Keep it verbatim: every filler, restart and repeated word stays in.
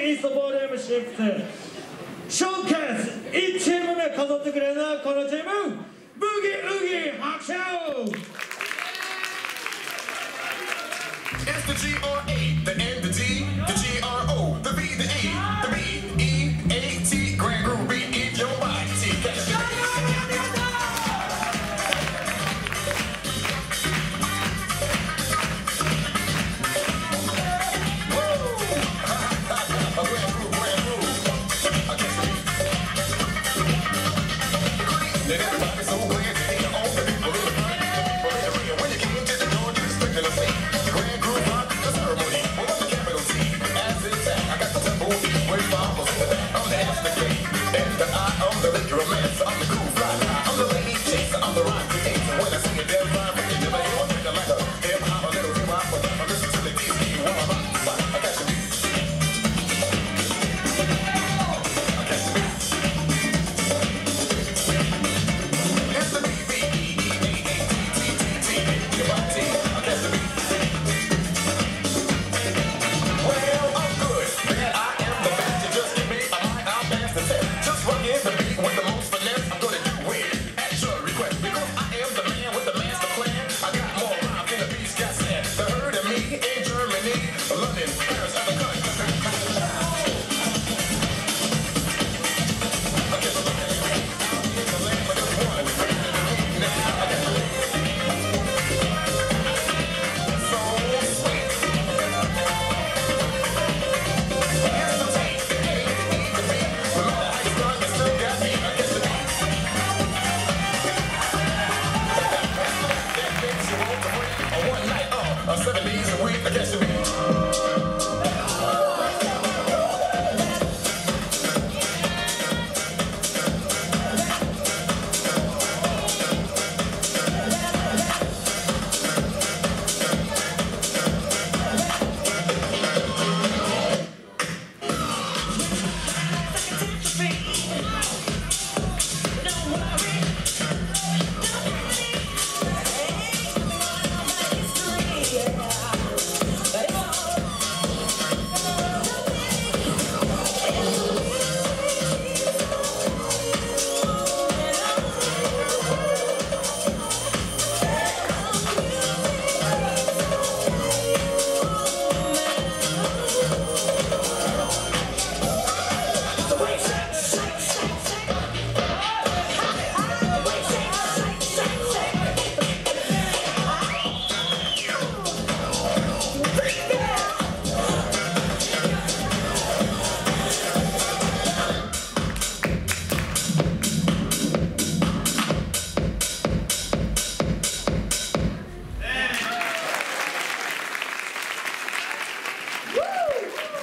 イーストボール エムシックス ショーケースいちチーム目飾ってくれるのはこのチームブギウギ拍手 S the G R A, the N the D